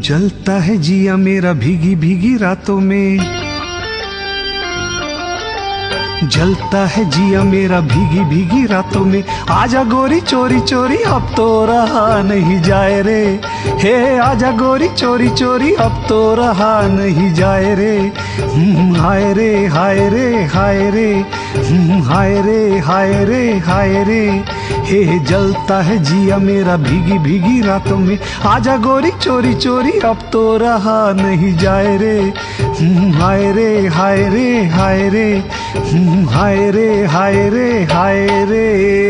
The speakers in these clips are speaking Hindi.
जलता है जिया मेरा भीगी भीगी रातों में, जलता है जिया मेरा भीगी भीगी रातों में। आजा गोरी चोरी चोरी अब तो रहा नहीं जाए रे, हे आजा गोरी चोरी चोरी अब तो रहा नहीं जाए रे। हाय रे हाय रे हाय रे, हाय रे हाय रे हाय रे, हे जलता है जिया मेरा भीगी भीगी रातों में। आजा गोरी चोरी चोरी अब तो रहा नहीं जाए रे। हाय रे हाय रे हाय रे, हाय रे हाय रे हाय रे।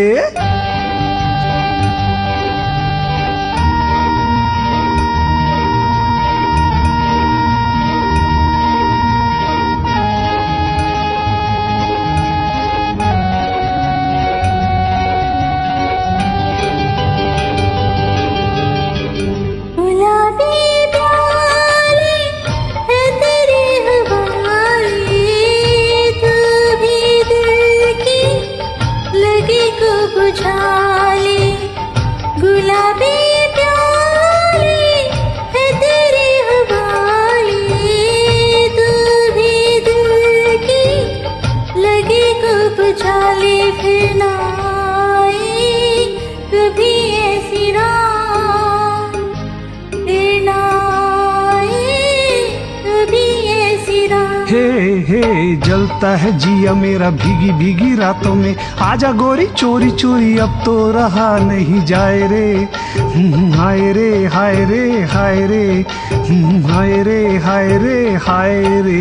जलता है जिया मेरा भीगी भीगी रातों में। आजा गोरी चोरी चोरी अब तो रहा नहीं जाए रे। हाय रे हाय रे हाय रे, हाय रे हाय रे हाय रे।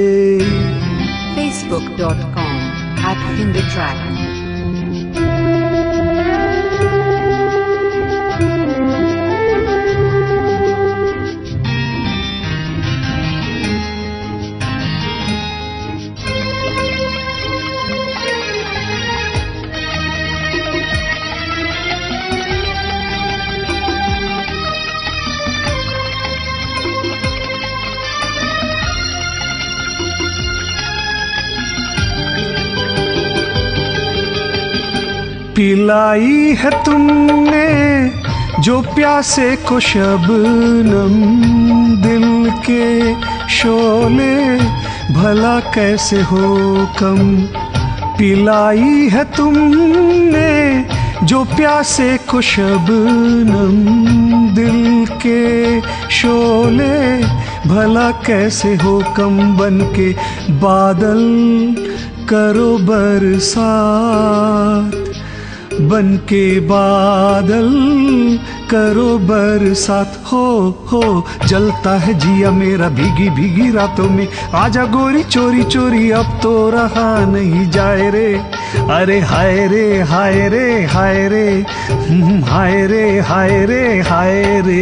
Facebook.com/HindiTrack। पिलाई है तुमने जो प्यासे को शबनम, दिल के शोले भला कैसे हो कम। पिलाई है तुमने जो प्यासे को शबनम, दिल के शोले भला कैसे हो कम। बन के बादल करो बरसात, बन के बादल करो बरसात। हो जलता है जिया मेरा भीगी भीगी रातों में। आजा गोरी चोरी चोरी अब तो रहा नहीं जाए रे। अरे हाय रे हाय रे हाय रे, हाय रे हाय रे हाय रे।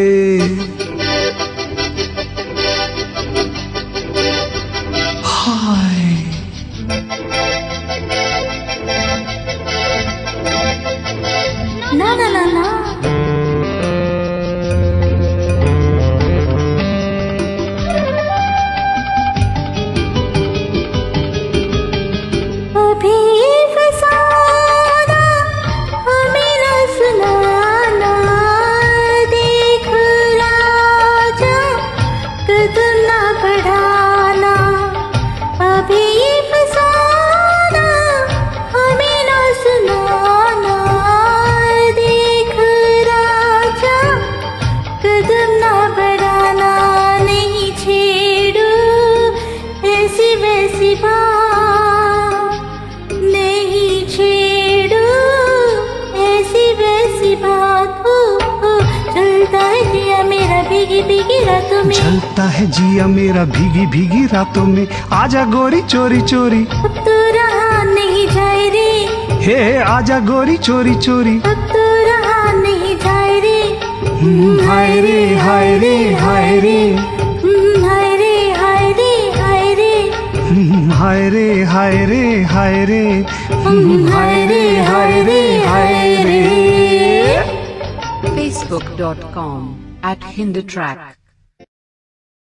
जलता है जिया मेरा भीगी भीगी रातों में। आजा गोरी चोरी चोरी अब तो रहा नहीं जाए रे। हे आजा गोरी चोरी चोरी अब तो रहा नहीं जाए रे। हाय रे हाय रे हाय रे, हाय रे हाय रे हाय रे, हाय रे हाय रे हाय रे, हाय रे हाय रे हाय रे। Facebook.com/HindiTrack।